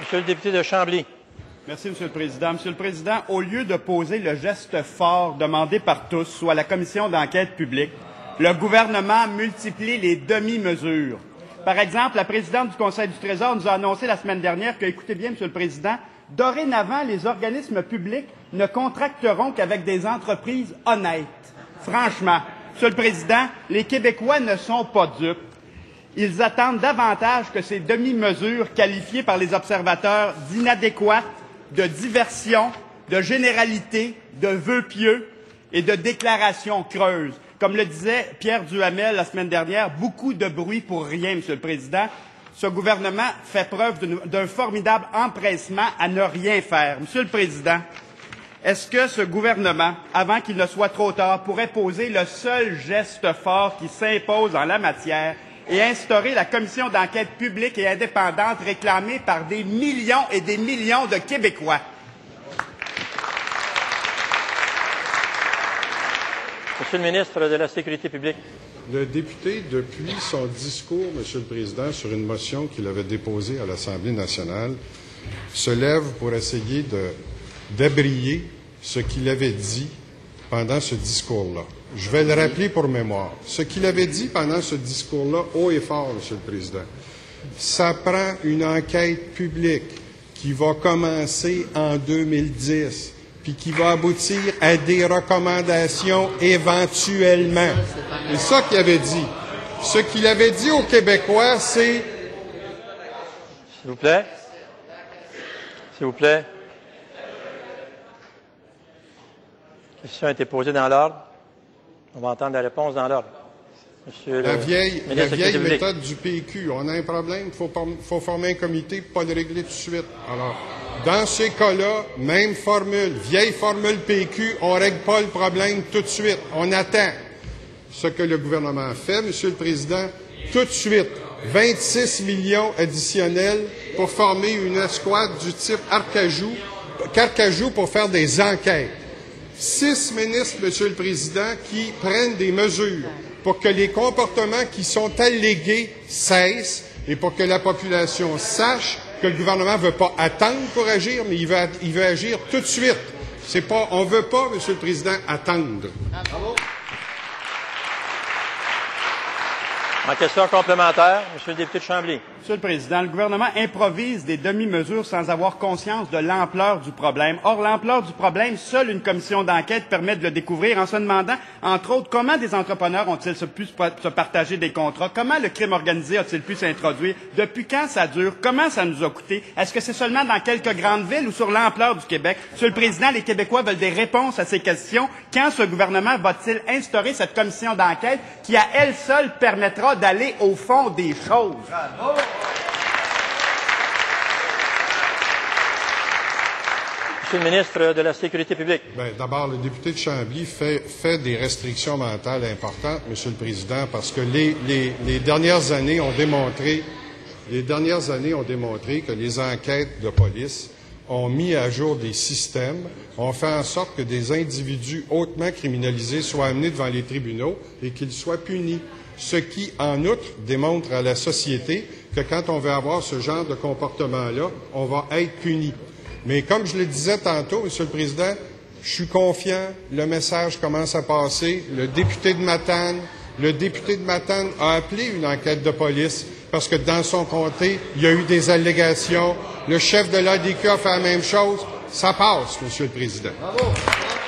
Monsieur le député de Chambly. Merci, Monsieur le Président. Monsieur le Président, au lieu de poser le geste fort demandé par tous, soit la commission d'enquête publique, le gouvernement multiplie les demi-mesures. Par exemple, la présidente du Conseil du Trésor nous a annoncé la semaine dernière que, écoutez bien, Monsieur le Président, dorénavant, les organismes publics ne contracteront qu'avec des entreprises honnêtes. Franchement, Monsieur le Président, les Québécois ne sont pas dupes. Ils attendent davantage que ces demi-mesures qualifiées par les observateurs d'inadéquates, de diversion, de généralité, de vœux pieux et de déclarations creuses. Comme le disait Pierre Duhamel la semaine dernière, beaucoup de bruit pour rien, Monsieur le Président. Ce gouvernement fait preuve d'un formidable empressement à ne rien faire. Monsieur le Président, est-ce que ce gouvernement, avant qu'il ne soit trop tard, pourrait poser le seul geste fort qui s'impose en la matière et instaurer la commission d'enquête publique et indépendante réclamée par des millions et des millions de Québécois? Monsieur le ministre de la Sécurité publique. Le député, depuis son discours, Monsieur le Président, sur une motion qu'il avait déposée à l'Assemblée nationale, se lève pour essayer d'abrier ce qu'il avait dit pendant ce discours-là. Je vais le rappeler pour mémoire. Ce qu'il avait dit pendant ce discours-là, haut et fort, Monsieur le Président, ça prend une enquête publique qui va commencer en 2010, puis qui va aboutir à des recommandations éventuellement. C'est ça qu'il avait dit. Ce qu'il avait dit aux Québécois, c'est... S'il vous plaît. S'il vous plaît. La question a été posée dans l'ordre. On va entendre la réponse dans l'ordre. Monsieur La vieille méthode méthode du PQ. On a un problème, il faut former un comité pour pas le régler tout de suite. Alors, dans ces cas-là, même formule, vieille formule PQ, on ne règle pas le problème tout de suite. On attend. Ce que le gouvernement a fait, Monsieur le Président, tout de suite, 26 millions additionnels pour former une escouade du type Carcajou pour faire des enquêtes. 6 ministres, Monsieur le Président, qui prennent des mesures pour que les comportements qui sont allégués cessent et pour que la population sache que le gouvernement ne veut pas attendre pour agir, mais il veut agir tout de suite. On ne veut pas, Monsieur le Président, attendre. Bravo. En question complémentaire, Monsieur le député de Chambly. Monsieur le Président, le gouvernement improvise des demi-mesures sans avoir conscience de l'ampleur du problème. Or, l'ampleur du problème, seule une commission d'enquête permet de le découvrir en se demandant, entre autres, comment des entrepreneurs ont-ils pu se partager des contrats, comment le crime organisé a-t-il pu s'introduire, depuis quand ça dure, comment ça nous a coûté, est-ce que c'est seulement dans quelques grandes villes ou sur l'ampleur du Québec? Monsieur le Président, les Québécois veulent des réponses à ces questions. Quand ce gouvernement va-t-il instaurer cette commission d'enquête qui, à elle seule, permettra d'aller au fond des choses? Bravo. Monsieur le ministre de la Sécurité publique. Bien, d'abord, le député de Chambly fait des restrictions mentales importantes, Monsieur le Président, parce que les dernières années ont démontré que les enquêtes de police ont mis à jour des systèmes, ont fait en sorte que des individus hautement criminalisés soient amenés devant les tribunaux et qu'ils soient punis. Ce qui, en outre, démontre à la société que quand on veut avoir ce genre de comportement-là, on va être puni. Mais comme je le disais tantôt, Monsieur le Président, je suis confiant, le message commence à passer. Le député de Matane a appelé une enquête de police parce que dans son comté, il y a eu des allégations. Le chef de l'ADQ a fait la même chose. Ça passe, Monsieur le Président. Bravo.